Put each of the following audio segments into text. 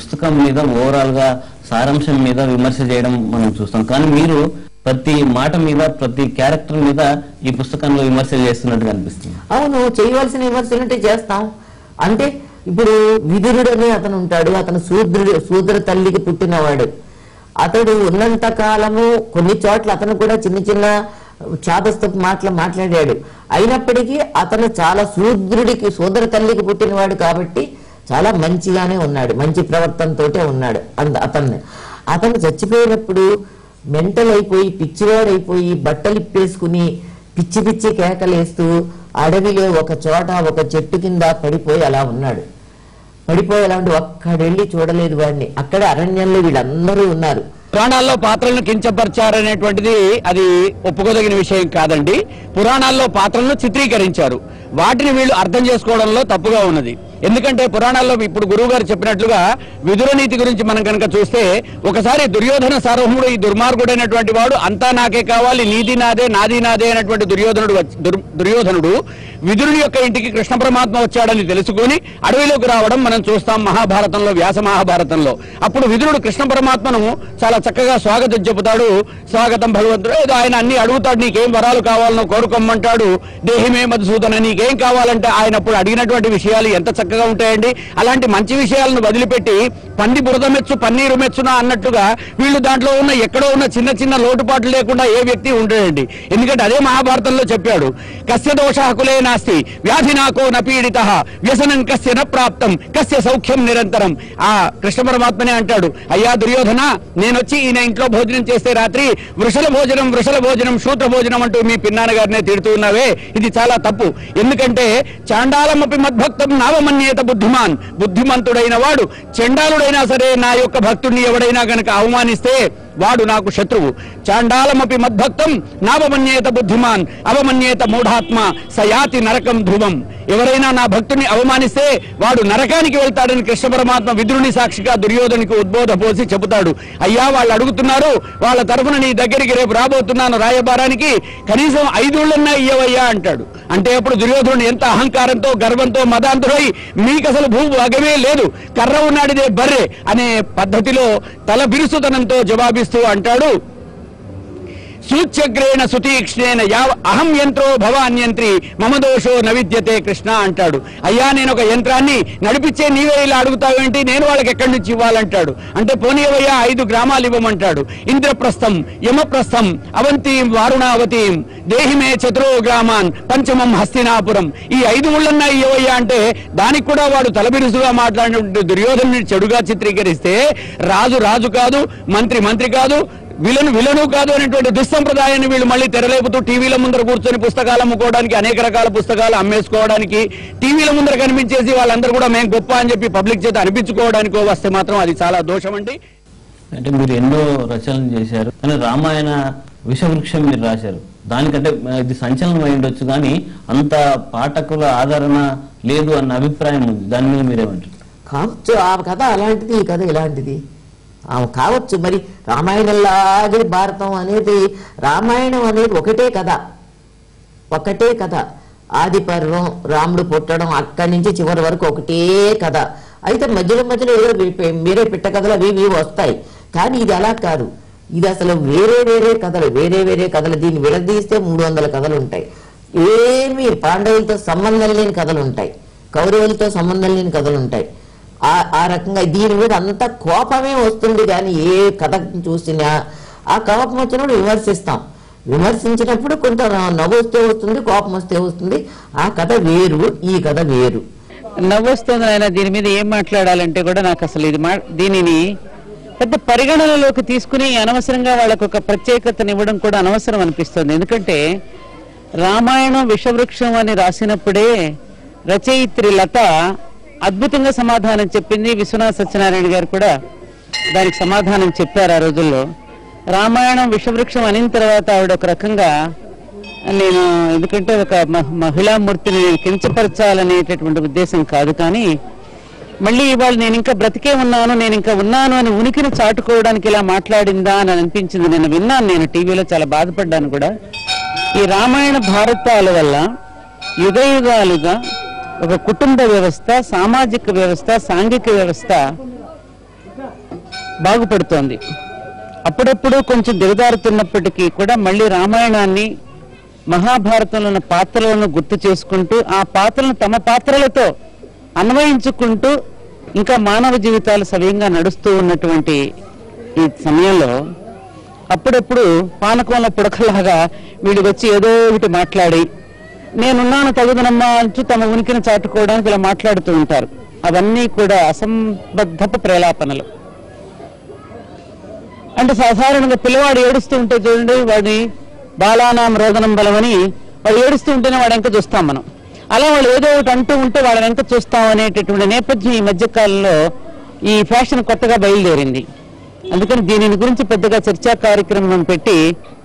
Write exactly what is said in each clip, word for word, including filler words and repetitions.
పుస్తకం మీద ఓవరాల్ గా సారాంశం మీద విమర్శ చేయడం మనం చూస్తాం. కానీ మీరు ప్రతి మాట మీద ప్రతి క్యారెక్టర్ మీద ఈ పుస్తకంలో విమర్శలు చేస్తున్నట్టుగా అనిపిస్తుంది. అవును, చేయవలసిన విమర్శలు అంటే చేస్తాం. అంటే ఇప్పుడు విదురుడు అనే అతను ఉంటాడు, అతను శూద్రుడు, శూద్ర తల్లికి పుట్టినవాడు. అతడు ఉన్నంత కాలము కొన్ని చోట్ల అతను కూడా చిన్న చిన్న చాదస్తపు మాటలు మాట్లాడాడు. అయినప్పటికీ అతను చాలా శూద్రుడికి శూద్ర తల్లికి పుట్టినవాడు కాబట్టి చాలా మంచిగానే ఉన్నాడు, మంచి ప్రవర్తనతోటే ఉన్నాడు. అంత అతన్ని అతను చచ్చిపోయినప్పుడు మెంటల్ అయిపోయి పిచ్చివాడైపోయి బట్టలు ఇప్పేసుకుని పిచ్చి పిచ్చి కేకలేస్తూ అడవిలో ఒక చోట ఒక చెట్టు కింద పడిపోయి అలా ఉన్నాడు. పడిపోయి అలా ఉండి ఒక్కడెళ్ళి చూడలేదు వాడిని. అక్కడ అరణ్యంలో వీళ్ళందరూ ఉన్నారు. పురాణాల్లో పాత్రలను కించపరిచారనేటువంటిది అది ఒప్పుకోదగిన విషయం కాదండి. పురాణాల్లో పాత్రలను చిత్రీకరించారు, వాటిని వీళ్ళు అర్థం చేసుకోవడంలో తప్పుగా ఉన్నది. ఎందుకంటే పురాణాల్లో ఇప్పుడు గురువు గారు చెప్పినట్లుగా విదుర నీతి గురించి మనం కనుక చూస్తే, ఒకసారి దుర్యోధన సార్వభౌముడు ఈ దుర్మార్గుడైనటువంటి వాడు అంతా నాకే కావాలి, నీది నాదే నాది నాదే అయినటువంటి దుర్యోధనుడు దుర్యోధనుడు విదురుని యొక్క ఇంటికి కృష్ణ పరమాత్మ వచ్చాడని తెలుసుకొని అడవిలోకి రావడం మనం చూస్తాం మహాభారతంలో, వ్యాస మహాభారతంలో. అప్పుడు విదురుడు కృష్ణ పరమాత్మను చాలా చక్కగా స్వాగతం చెబుతాడు. స్వాగతం భగవంతుడు, ఏదో ఆయన అన్ని అడుగుతాడు, నీకేం వరాలు కావాలనో కోరుకోమంటాడు. దేహిమే మధుసూదన, నీకేం కావాలంటే ఆయన అప్పుడు అడిగినటువంటి విషయాలు ఎంత చక్కగా ఉంటాయండి. అలాంటి మంచి విషయాలను వదిలిపెట్టి పంది బురద మెచ్చు పన్నీరు మెచ్చునా అన్నట్టుగా వీళ్ళు దాంట్లో ఉన్న ఎక్కడో ఉన్న చిన్న చిన్న లోటుపాట్లు లేకుండా ఏ వ్యక్తి ఉంటాడండి. ఎందుకంటే అదే మహాభారతంలో చెప్పాడు, కస్య దోషాకులే నాస్తి వ్యాధి నాకో నపీడిత వ్యసనం కస్య న ప్రాప్తం కస్య సౌఖ్యం నిరంతరం. ఆ కృష్ణ పరమాత్మనే అంటాడు, అయ్యా దుర్యోధన, నేనొచ్చి ఈయన ఇంట్లో భోజనం చేస్తే రాత్రి వృషల భోజనం వృషల భోజనం శూద్ర భోజనం అంటూ మీ పిన్నాన్న గారినే తిడుతూ ఉన్నావే, ఇది చాలా తప్పు. ఎందుకంటే చాండాలమపి మద్భక్తం నావమన్యేత బుద్ధిమాన్, బుద్ధిమంతుడైన వాడు చండాలుడైనా సరే నా యొక్క భక్తుడిని ఎవడైనా గనక అవమానిస్తే వాడు నాకు శత్రువు. చాండాలమపి మద్భక్తం నావమన్యేత బుద్ధిమాన్ అవమన్యేత మూఢాత్మ సయాతి నరకం ధ్రువం. ఎవరైనా నా భక్తుడిని అవమానిస్తే వాడు నరకానికి వెళ్తాడని కృష్ణ పరమాత్మ విదురుని సాక్షిగా దుర్యోధనికి ఉద్బోధ పోసి చెబుతాడు. అయ్యా, వాళ్ళు అడుగుతున్నారు, వాళ్ళ తరఫున నీ దగ్గరికి రేపు రాబోతున్నాను రాయబారానికి, కనీసం ఐదుళ్ళన్నా ఇయ్యవయ్యా అంటాడు. అంటే అప్పుడు దుర్యోధనుడు ఎంత అహంకారంతో గర్వంతో మదాంతుడై, మీకు అసలు భూ భాగమే లేదు, కర్ర ఉన్నాడిదే బర్రె అనే పద్ధతిలో తల బిరుసుతనంతో జవాబిస్తూ అంటాడు, సూచ్యగ్రేణ సుతీక్ష్ణేన యావ అహం యంత్రో భవాన్యంత్రి మమ దోషో నవిద్యతే కృష్ణ అంటాడు. అయ్యా, నేను ఒక యంత్రాన్ని నడిపించే నీవే ఇలా అడుగుతావేంటి, నేను వాళ్ళకి ఎక్కడి నుంచి ఇవ్వాలంటాడు. అంటే పోనీవయ్యా ఐదు గ్రామాలు ఇవ్వమంటాడు. ఇంద్రప్రస్థం యమప్రస్థం అవంతీం వారుణావతీం దేహిమే చతురో గ్రామాన్ పంచమం హస్తినాపురం. ఈ ఐదు ఊళ్ళన్నా ఇవ్వయ్యా అంటే దానికి కూడా వాడు తలబిరుసుగా మాట్లాడిన దుర్యోధను చెడుగా చిత్రీకరిస్తే, రాజు రాజు కాదు, మంత్రి మంత్రి కాదు, విలను విలను కాదు అనేటువంటి దుస్సంప్రదాయాన్ని వీళ్ళు మళ్ళీ తెరలేపుతూ టీవీల ముందర కూర్చొని పుస్తకాలు అమ్ముకోవడానికి, అనేక రకాల పుస్తకాలు అమ్మేసుకోవడానికి, టీవీల ముందర కనిపించేసి వాళ్ళందరూ కూడా మేము గొప్ప అని చెప్పి పబ్లిక్ చేత అనిపించుకోవడానికో వస్తే మాత్రం అది చాలా దోషం అండి. అంటే మీరు ఎన్నో రచనలు చేశారు, కానీ రామాయణ విషవృక్షం మీరు రాశారు. దానికంటే ఇది సంచలనం అయి ఉండొచ్చు, కానీ అంత పాఠకుల ఆదరణ లేదు అన్న అభిప్రాయం ఉంది. దాని మీద మీరేమంటారు? కావచ్చు, ఆ కథ అలాంటిది, ఈ కథ ఇలాంటిది కావచ్చు. మరి రామాయణంలాగే భారతం అనేది, రామాయణం అనేది ఒకటే కథ, ఒకటే కథ. ఆది పర్వం, రాముడు పుట్టడం, అక్కడి నుంచి చివరి వరకు ఒకటే కథ. అయితే మధ్యలో మధ్యలో ఏదో మీరే పిట్ట కథలు అవి ఇవి వస్తాయి, కానీ ఇది అలా కాదు. ఇది అసలు వేరే వేరే కథలు, వేరే వేరే కథలు. దీన్ని విడదీస్తే మూడు వందల కథలు ఉంటాయి. ఏమి పాండవులతో సంబంధం లేని కథలు ఉంటాయి, కౌరవులతో సంబంధం లేని కథలు ఉంటాయి. ఆ ఆ రకంగా దీని మీద అంత కోపమే వస్తుంది. కానీ ఏ కథ చూసినా ఆ కోపం వచ్చినప్పుడు విమర్శిస్తాం. విమర్శించినప్పుడు కొంత నవ్వు వస్తే వస్తుంది, కోపం వస్తే వస్తుంది. ఆ కథ వేరు, ఈ కథ వేరు. నవ్వు వస్తుంది ఆయన. దీని మీద ఏం మాట్లాడాలంటే కూడా నాకు అసలు ఇది మా దీనిని పెద్ద పరిగణనలోకి తీసుకుని అనవసరంగా వాళ్ళకు ఒక ప్రత్యేకతనివ్వడం కూడా అనవసరం అనిపిస్తుంది. ఎందుకంటే రామాయణం విషవృక్షం అని రాసినప్పుడే రచయిత్రి లత అద్భుతంగా సమాధానం చెప్పింది. విశ్వనాథ సత్యనారాయణ గారు కూడా దానికి సమాధానం చెప్పారు ఆ రోజుల్లో. రామాయణం విషవృక్షం అయిన తర్వాత ఆవిడ ఒక రకంగా, నేను ఎందుకంటే ఒక మహిళామూర్తిని నేను కించపరచాలనేటటువంటి ఉద్దేశం కాదు, కానీ మళ్ళీ ఇవాళ నేను ఇంకా బ్రతికే ఉన్నాను, నేను ఇంకా ఉన్నాను అని ఉనికిని చాటుకోవడానికి ఇలా మాట్లాడిందా అని అనిపించింది. నేను విన్నాను, నేను టీవీలో చాలా బాధపడ్డాను కూడా. ఈ రామాయణ భారతాల వల్ల యుగ యుగాలుగా ఒక కుటుంబ వ్యవస్థ, సామాజిక వ్యవస్థ, సాంఘిక వ్యవస్థ బాగుపడుతోంది. అప్పుడప్పుడు కొంచెం దిగజారుతున్నప్పటికీ కూడా మళ్ళీ రామాయణాన్ని మహాభారతంలో ఉన్న పాత్రలను గుర్తు చేసుకుంటూ ఆ పాత్రలను తమ పాత్రలతో అన్వయించుకుంటూ ఇంకా మానవ జీవితాలు సవ్యంగా నడుస్తూ ఉన్నటువంటి ఈ సమయంలో అప్పుడప్పుడు పానకంలో పుడకలాగా వీళ్ళు వచ్చి ఏదో ఒకటి మాట్లాడి నేనున్నాను తగుదనమ్మా అంటూ తమ ఉనికిని చాటుకోవడానికి ఇలా మాట్లాడుతూ ఉంటారు. అవన్నీ కూడా అసంబద్ధపు ప్రేలాపనలు. అంటే సాధారణంగా పిల్లవాడు ఏడుస్తూ ఉంటే చూడండి, వాడిని బాలానాం రోదనం బలమని వాడు ఏడుస్తూ ఉంటేనే వాడు వెంక చూస్తాం మనం. అలా వాళ్ళు ఏదో ఒకటి అంటూ ఉంటే వాళ్ళ వెంక చూస్తాం అనేటటువంటి నేపథ్యం ఈ మధ్యకాలంలో ఈ ఫ్యాషన్ కొత్తగా బయలుదేరింది. అందుకని దీనిని గురించి పెద్దగా చర్చా కార్యక్రమం పెట్టి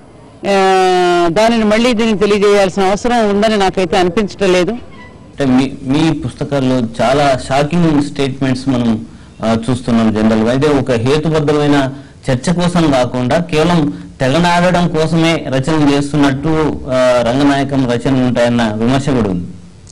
దానిని మళ్ళీ దీనికి తెలియజేయాల్సిన అవసరం ఉందని నాకైతే అనిపించడం లేదు. అంటే మీ మీ పుస్తకాల్లో చాలా షాకింగ్ స్టేట్మెంట్స్ మనం చూస్తున్నాం. జనరల్ గా అయితే ఒక హేతుబద్ధమైన చర్చ కోసం కాకుండా కేవలం తెగనాడడం కోసమే రచన చేస్తున్నట్టు రంగనాయకం రచన ఉంటాయన్న విమర్శ కూడా ఉంది.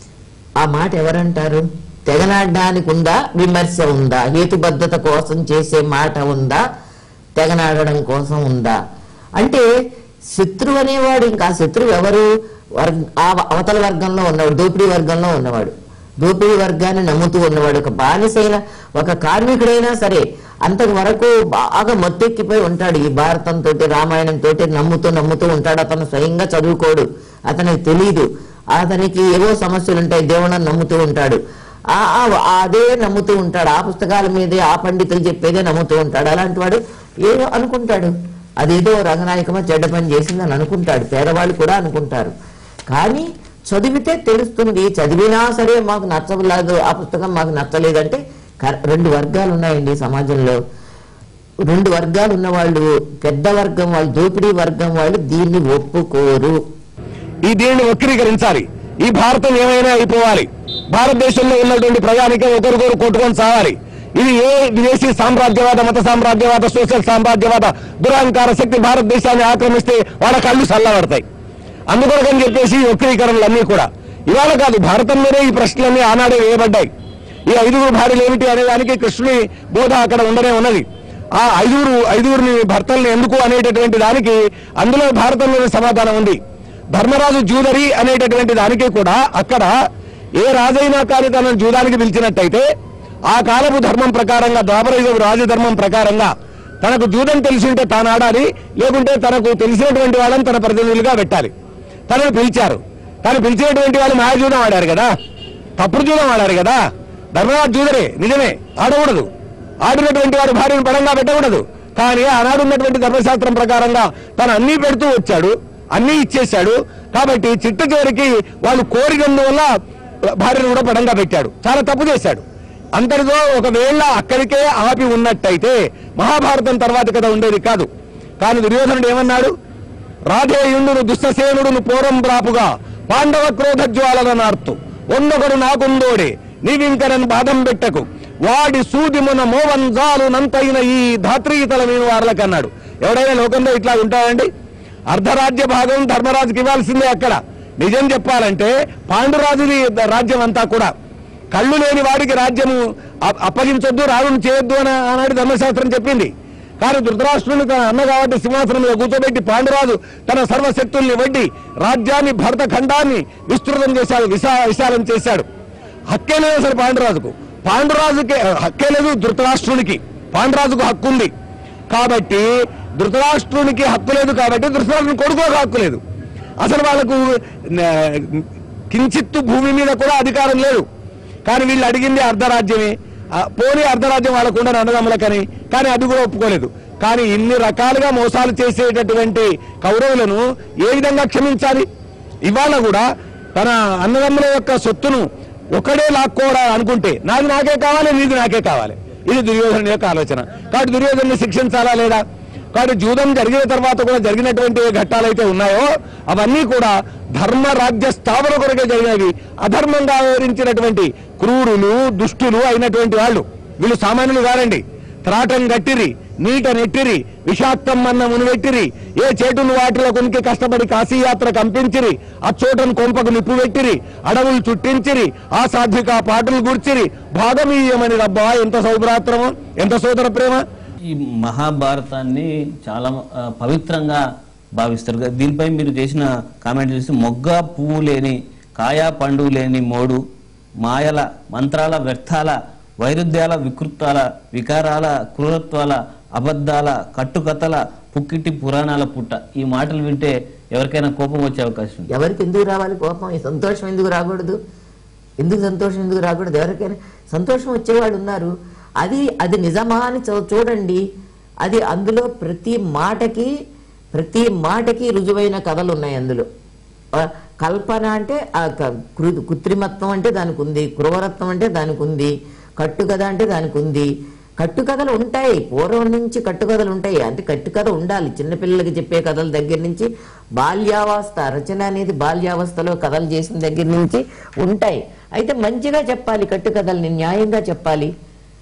ఆ మాట ఎవరంటారు? తెగనాడడానికి ఉందా విమర్శ ఉందా? హేతుబద్ధత కోసం చేసే మాట ఉందా, తెగనాడడం కోసం ఉందా? అంటే శత్రువు అనేవాడు ఇంకా శత్రువు ఎవరు? వర్గ అవతల వర్గంలో ఉన్నవాడు, దోపిడీ వర్గంలో ఉన్నవాడు, దోపిడీ వర్గాన్ని నమ్ముతూ ఉన్నవాడు. ఒక బానిసైన ఒక కార్మికుడైనా సరే అంతవరకు బాగా మొత్తెక్కిపోయి ఉంటాడు ఈ భారతంతో రామాయణంతో నమ్ముతూ నమ్ముతూ ఉంటాడు. అతను స్వయంగా చదువుకోడు, అతనికి తెలీదు, అతనికి ఏవో సమస్యలు ఉంటాయి, దేవుణ్ణి నమ్ముతూ ఉంటాడు, అదే నమ్ముతూ ఉంటాడు, ఆ పుస్తకాల మీదే ఆ పండితులు చెప్పేదే నమ్ముతూ ఉంటాడు. అలాంటి వాడు ఏదో అనుకుంటాడు, అదేదో రంగనాయకమో చెడ్డ పని చేసిందని అనుకుంటాడు. పేదవాళ్ళు కూడా అనుకుంటారు. కానీ చదివితే తెలుస్తుంది. చదివినా సరే మాకు నచ్చలేదు, ఆ పుస్తకం మాకు నచ్చలేదంటే రెండు వర్గాలు ఉన్నాయండి సమాజంలో. రెండు వర్గాలు ఉన్న వాళ్ళు, పెద్ద వర్గం వాళ్ళు, దోపిడీ వర్గం వాళ్ళు దీన్ని ఒప్పుకోరు. ఈ దీన్ని వక్రీకరించాలి. ఈ భారతం ఏమైనా అయిపోవాలి. భారతదేశంలో ఉన్నటువంటి ప్రజానికం ఒకరికొకరు కొట్టుకొని సావాలి. ఇది ఏ విదేశీ సామ్రాజ్యవాద, మత సామ్రాజ్యవాద, సోషల్ సామ్రాజ్యవాద దురహంకార శక్తి భారతదేశాన్ని ఆక్రమిస్తే వాళ్ళ కళ్ళు చల్లబడతాయి. అందుకొరకని చెప్పేసి వక్రీకరణలు అన్నీ కూడా ఇవాళ కాదు, భారతంలోనే ఈ ప్రశ్నలన్నీ ఆనాడే వేయబడ్డాయి. ఈ ఐదుగురు భార్యలు ఏమిటి అనేదానికి కృష్ణుని బోధ అక్కడ ఉండనే ఉన్నది. ఆ ఐదుగురు ఐదుగురిని భర్తల్ని ఎందుకు అనేటటువంటి దానికి అందులో భారతంలోని సమాధానం ఉంది. ధర్మరాజు జూదరి అనేటటువంటి దానికి కూడా అక్కడ ఏ రాజైనా కానీ తనను జూదానికి పిలిచినట్టయితే ఆ కాలపు ధర్మం ప్రకారంగా, ద్వాపరయుగ రాజధర్మం ప్రకారంగా తనకు జూదం తెలిసి ఉంటే తాను ఆడాలి, లేకుంటే తనకు తెలిసినటువంటి వాళ్ళని తన ప్రతినిధులుగా పెట్టాలి. తనను పిలిచారు. తను పిలిచినటువంటి వాళ్ళు మాయ జూదం ఆడారు కదా, తప్పుడు జూదం ఆడారు కదా. ధర్మరాజు జూదరే నిజమే, ఆడకూడదు. ఆడినటువంటి వాడు భార్యను పడంగా పెట్టకూడదు. కానీ ఆనాడు ఉన్నటువంటి ధర్మశాస్త్రం ప్రకారంగా తను అన్నీ పెడుతూ వచ్చాడు, అన్నీ ఇచ్చేశాడు. కాబట్టి చిట్ట చివరికి వాళ్ళు కోరినందువల్ల భార్యను కూడా పడంగా పెట్టాడు. చాలా తప్పు చేశాడు. అంతటితో ఒకవేళ అక్కడికే ఆపి ఉన్నట్టయితే మహాభారతం తర్వాత కదా ఉండేది కాదు. కానీ దుర్యోధనుడు ఏమన్నాడు? రాధేయుండును దుష్టసేనుడును పూర్వం ప్రాపుగా పాండవ క్రోధ జ్వాలనార్తు ఒందొకడు నాకుందోడే నీవింకరని బాధం పెట్టకు వాడి సూదిమున మోవంజాలు నంతైన ఈ ధాత్రీతల మేము వార్లకు అన్నాడు. ఎవడైనా లోకంలో ఇట్లా ఉంటాడండి? అర్ధరాజ్య భాగం ధర్మరాజుకి ఇవ్వాల్సిందే. అక్కడ నిజం చెప్పాలంటే పాండురాజుది రాజ్యం అంతా కూడా. కళ్ళు లేని వాడికి రాజ్యము అప్పగించొద్దు, రాజును చేయొద్దు అని ఆనాడు ధర్మశాస్త్రం చెప్పింది. కానీ ధృతరాష్ట్రుని తన అన్న కాబట్టి సింహాసనం మీద కూర్చోబెట్టి పాండురాజు తన సర్వశక్తుల్ని వడ్డి రాజ్యాన్ని, భరత ఖండాన్ని విస్తృతం చేశాడు, విశా విశాలం చేశాడు. హక్కే లేదు అసలు పాండురాజుకు. పాండురాజుకి హక్కే లేదు, ధృతరాష్ట్రునికి. పాండురాజుకు హక్కు ఉంది కాబట్టి ధృతరాష్ట్రునికి హక్కు లేదు కాబట్టి ధృతరాష్ట్రుని కొడుకోకు హక్కు లేదు. అసలు వాళ్ళకు కించిత్తు భూమి మీద కూడా అధికారం లేదు. కానీ వీళ్ళు అడిగింది అర్ధరాజ్యమే. పోనీ అర్ధరాజ్యం వాళ్ళకుండా అన్నదమ్ములకని, కానీ అది కూడా ఒప్పుకోలేదు. కానీ ఇన్ని రకాలుగా మోసాలు చేసేటటువంటి కౌరవులను ఏ విధంగా క్షమించాలి? ఇవాళ కూడా తన అన్నదమ్ముల యొక్క సొత్తును ఒకడే లాక్కోవడం అనుకుంటే నాది నాకే కావాలి, నీది నాకే కావాలి. ఇది దుర్యోధను యొక్క ఆలోచన. కాబట్టి దుర్యోధను శిక్షించాలా లేదా? కాబట్టి జూదం జరిగిన తర్వాత కూడా జరిగినటువంటి ఘట్టాలైతే ఉన్నాయో అవన్నీ కూడా ధర్మ రాజ్య స్థాపన కొరకే జరిగినవి. అధర్మంగా వివరించినటువంటి క్రూరులు, దుష్టులు అయినటువంటి వాళ్ళు వీళ్ళు సామాన్యులు కారండి. త్రాటం గట్టిరి, నీట నెట్టిరి, విషాక్తం అన్న మునివెట్టిరి, ఏ చేటును వాటిలో కొనికి కష్టపడి కాశీయాత్ర కంపించిరి, అచ్చోటను కొంపకు నిప్పు పెట్టిరి, అడవులు చుట్టించిరి, ఆ సాధ్విక పాటలు గూర్చిరి, భాగమీయమని రబ్బా ఎంత సౌభ్రాత్రమో, ఎంత సోదర ప్రేమ. ఈ మహాభారతాన్ని చాలా ఆ, పవిత్రంగా భావిస్తారు కదా. దీనిపై మీరు చేసిన కామెంట్ చూసి మొగ్గ పువ్వు లేని కాయ పండు లేని మోడు మాయల మంత్రాల వ్యర్థాల వైరుధ్యాల వికృతాల వికారాల క్రూరత్వాల అబద్ధాల కట్టుకథల పుక్కిటి పురాణాల పుట్ట. ఈ మాటలు వింటే ఎవరికైనా కోపం వచ్చే అవకాశం ఉంది. ఎవరికి ఎందుకు రావాలి కోపం? ఈ సంతోషం ఎందుకు రాకూడదు? ఎందుకు సంతోషం ఎందుకు రాకూడదు? ఎవరికైనా సంతోషం వచ్చేవాడు ఉన్నారు. అది అది నిజమా అని చూ- చూడండి. అది అందులో ప్రతి మాటకి ప్రతి మాటకి రుజువైన కథలు ఉన్నాయి అందులో. ఆ, కల్పన అంటే ఆ క- కృ- కృత్రిమత్వం అంటే దానికి ఉంది, క్రూరత్వం అంటే దానికి ఉంది, కట్టుకథ అంటే దానికి ఉంది. కట్టుకథలు ఉంటాయి, పూర్వం నుంచి కట్టుకథలు ఉంటాయి. అంటే కట్టుకథ ఉండాలి. చిన్నపిల్లలకి చెప్పే కథల దగ్గర నుంచి బాల్యావస్థ రచన అనేది బాల్యావస్థలో కథలు చేసిన దగ్గర నుంచి ఉంటాయి. అయితే మంచిగా చెప్పాలి, కట్టుకథల్ని న్యాయంగా చెప్పాలి.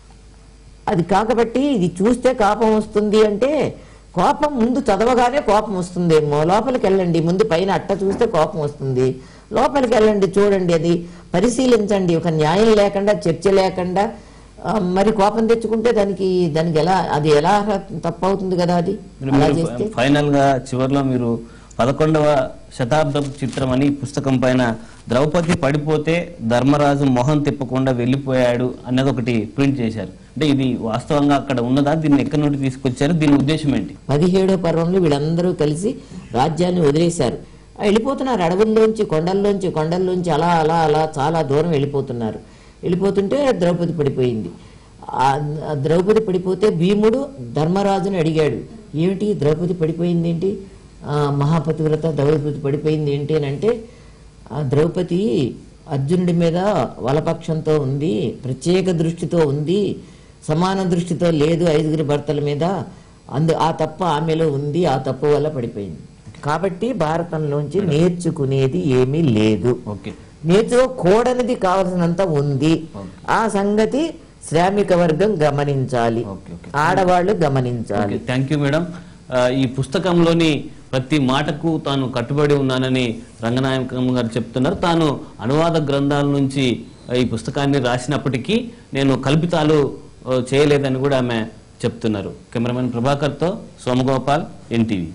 అది కాకబట్టి ఇది చూస్తే కోపం వస్తుంది అంటే కోపం ముందు చదవగానే కోపం వస్తుందేమో. లోపలికి వెళ్ళండి, ముందు పైన అట్ట చూస్తే కోపం వస్తుంది. లోపలికి వెళ్ళండి, చూడండి, అది పరిశీలించండి. ఒక న్యాయం లేకుండా చర్చ లేకుండా ఆ, మరి కోపం తెచ్చుకుంటే దానికి దానికి ఎలా అది ఎలా తప్పవుతుంది కదా. అది అలా చేస్తే ఫైనల్ గా చివరిలో మీరు పదకొండవ శతాబ్దం చిత్రం అని పుస్తకం పైన ద్రౌపది పడిపోతే ధర్మరాజు మొహం తిప్పకుండా వెళ్ళిపోయాడు అన్నది ఒకటి ప్రింట్ చేశారు. అంటే ఇది వాస్తవంగా అక్కడ ఉన్నదా? దీన్ని ఎక్కడి నుండి తీసుకొచ్చారు? దీని ఉద్దేశం ఏంటి? పదిహేడో పర్వంలో వీళ్ళందరూ కలిసి రాజ్యాన్ని వదిలేశారు. వెళ్ళిపోతున్నారు అడవుల్లోంచి, కొండల్లోంచి కొండల్లోంచి అలా అలా అలా చాలా దూరం వెళ్ళిపోతున్నారు. వెళ్ళిపోతుంటే ద్రౌపది పడిపోయింది. ఆ ద్రౌపది పడిపోతే భీముడు ధర్మరాజుని అడిగాడు, ఏమిటి ద్రౌపది పడిపోయింది ఏంటి, మహాపతివ్రత ద్రౌపది పడిపోయింది ఏంటి అని అంటే, ఆ ద్రౌపది అర్జునుడి మీద వలపక్షంతో ఉంది, ప్రత్యేక దృష్టితో ఉంది, సమాన దృష్టితో లేదు ఐదుగురి భర్తల మీద. అందు ఆ తప్పు ఆమెలో ఉంది, ఆ తప్పు వల్ల పడిపోయింది. కాబట్టి భారతంలోంచి నేర్చుకునేది ఏమీ లేదు. ఓకే, నేర్చుకోకూడనిది కావలసినంత ఉంది. ఆ సంగతి శ్రామిక వర్గం గమనించాలి, ఆడవాళ్ళు గమనించాలి. Thank you madam. ఈ పుస్తకంలోని ప్రతి మాటకు తాను కట్టుబడి ఉన్నానని రంగనాయకమ్మ గారు చెప్తున్నారు. తాను అనువాద గ్రంథాల నుంచి ఈ పుస్తకాన్ని రాసినప్పటికీ నేను కల్పితాలు చేయలేదని కూడా ఆమె చెప్తున్నారు. కెమెరామెన్ ప్రభాకర్తో సోమగోపాల్, ఎన్టీవీ.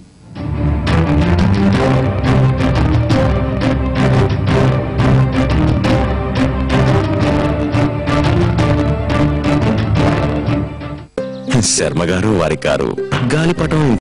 శర్మ గారు వారి కారు గాలిపటం